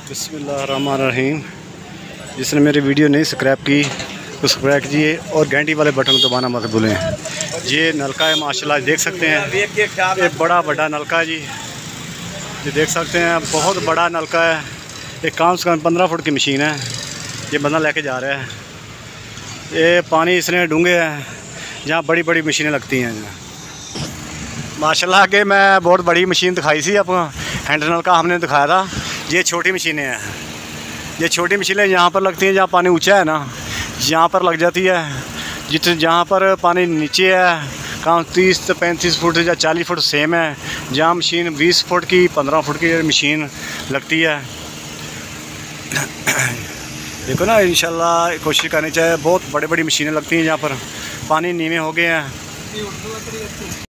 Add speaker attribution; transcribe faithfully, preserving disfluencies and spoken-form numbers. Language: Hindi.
Speaker 1: बिस्मिल्लाहिर्रहमानिर्रहीम। जिसने मेरी वीडियो नहीं सब्सक्राइब की तो सब्सक्राइब कीजिए और घंटी वाले बटन दबाना मत भूलें। ये नलका है माशाल्लाह, देख सकते हैं ये बड़ा बड़ा नलका है जी। ये देख सकते हैं बहुत बड़ा नलका है। ये कम से कम पंद्रह फुट की मशीन है। ये बंदा लेके जा रहा है। ये पानी इसने डूंगे है जहाँ बड़ी बड़ी मशीनें लगती हैं। माशाल्लाह के मैं बहुत बड़ी मशीन दिखाई थी आपको, हैंड नलका हमने दिखाया था। ये छोटी मशीनें हैं। ये छोटी मशीनें यहाँ पर लगती हैं जहाँ पानी ऊंचा है ना, यहाँ पर लग जाती है। जितने जहाँ पर पानी नीचे है कहाँ तीस से पैंतीस फुट या चालीस फुट सेम है। जहाँ मशीन बीस फुट की पंद्रह फुट की मशीन लगती है। देखो ना, इंशाल्लाह कोशिश करनी चाहिए। बहुत बड़ी बड़ी मशीनें लगती हैं जहाँ पर पानी नीवे हो गए हैं।